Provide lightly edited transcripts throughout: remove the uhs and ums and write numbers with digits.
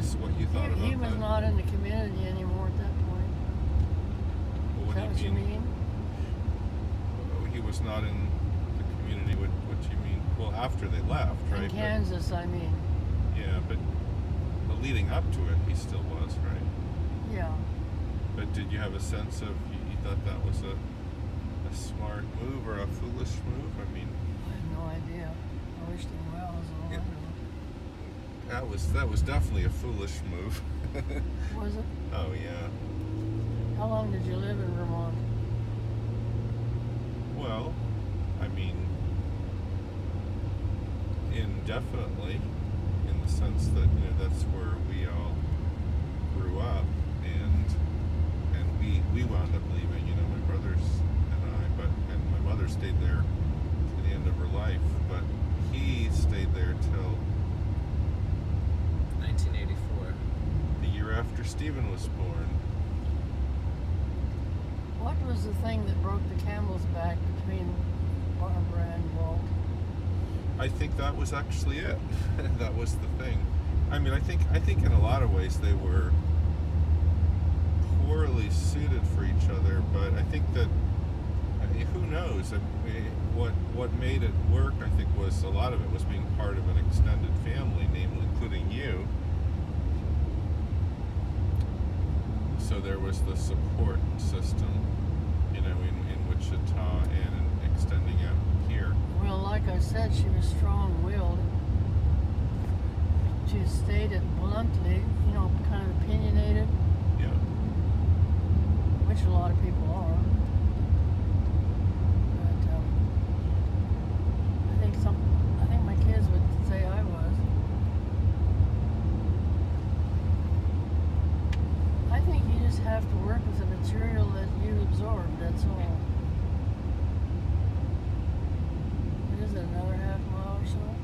curious what you thought about that. He was not in the community anymore at that point. Well, Is that what you mean? He was not in the community. What do you mean? Well, after they left, right? In Kansas, I mean. Yeah, but leading up to it, he still was, right? Yeah. But did you have a sense of, you thought that was a smart move or a foolish move? I mean, I have no idea. I wished him well, as all I know. That was definitely a foolish move. Was it? Oh, yeah. How long did you live in Vermont? Well, I mean, indefinitely, in the sense that, that's where we all grew up, and we wound up leaving, my brothers and I, and my mother stayed there to the end of her life, but he stayed there till 1984. the year after Stephen was born. What was the thing that broke the camel's back between Barbara and Walt? I think that was actually it. That was the thing. I mean, I think in a lot of ways they were poorly suited for each other, but I think that, who knows? I mean, what made it work, I think, was a lot of it was being part of an extended family, namely including you. So there was the support system, in Wichita and extending out here. Well, like I said, she was strong-willed. She stated bluntly, kind of opinionated. Yeah. Which a lot of people are. But I think my kids would say I was. I think you just have to work with the material that you absorb, that's all. What is it, another half mile or so?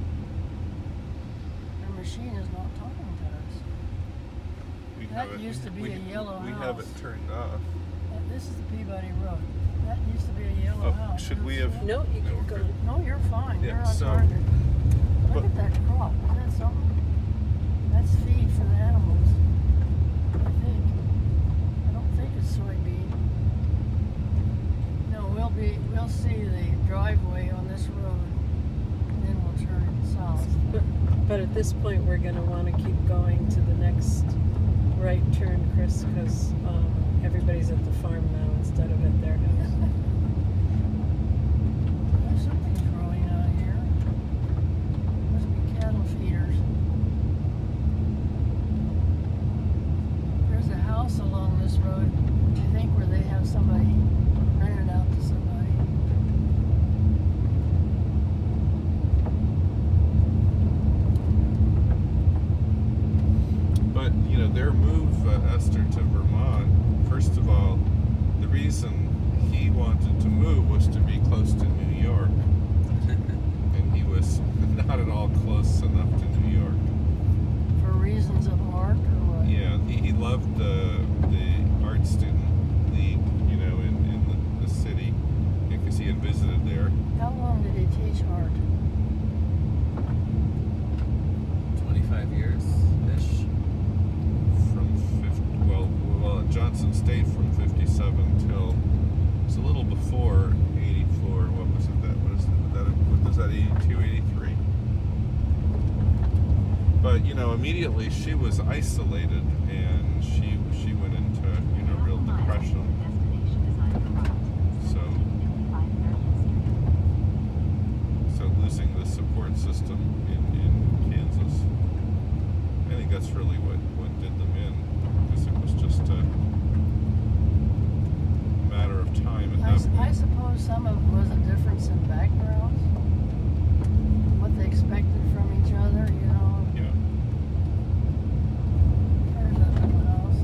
Our machine is not talking to us. That used to be a yellow house. We have it turned off. This is the Peabody Road. That used to be a yellow house. Should we have... No, you can go. No, you're fine. Yeah, you're on so- target. Look at that crop. Isn't that something? That's feed for the animals. I think. I don't think it's soybean. No, we'll see the driveway on this road, and then we'll turn south. But at this point, we're going to want to keep going to the next right turn, Chris, because everybody's at the farm now instead of at their house. There's something growing out here. Must be cattle feeders. There's a house along this road, I think, where they have somebody rented out to somebody. But, their move, Esther, to Vermont, first of all, the reason he wanted to move was to be close to New York. And he was not at all close enough to New York. For reasons of art or what? Yeah, he loved the art student league, in the city, because he had visited there. How long did he teach art? 25 years-ish. From at Johnson State from 57 till it's a little before 84. What was it? What is that? 82, 83. But immediately she was isolated, and she went into real depression. So losing the support system in Kansas, I think that's really what did them in, because it was just a matter of time at that point. I suppose some of it was a difference in backgrounds, what they expected from each other, Yeah. There's that little house.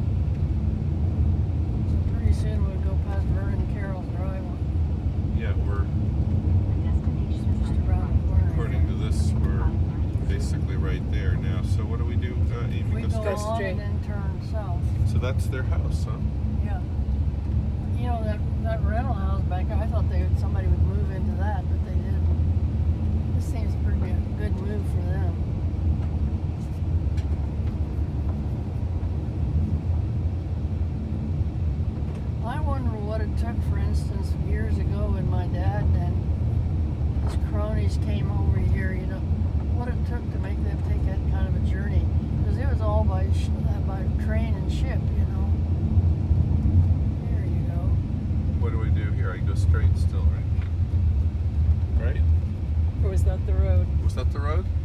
So pretty soon we'll go past Vernon Carroll's driveway. Yeah, we're, Just around the corner. according to this, we're basically right there now. So what do we do, Amy? We go go on straight. and then turn south. So that's their house, huh? Yeah. That rental house back there, I thought somebody would move into that, but they didn't. This seems pretty a good move for them. took, for instance, years ago when my dad and his cronies came over here, you know, what it took to make them take that kind of a journey. Because it was all by train and ship, you know. There you go. What do we do here? I go straight still, right? Right? Or was that the road? Was that the road?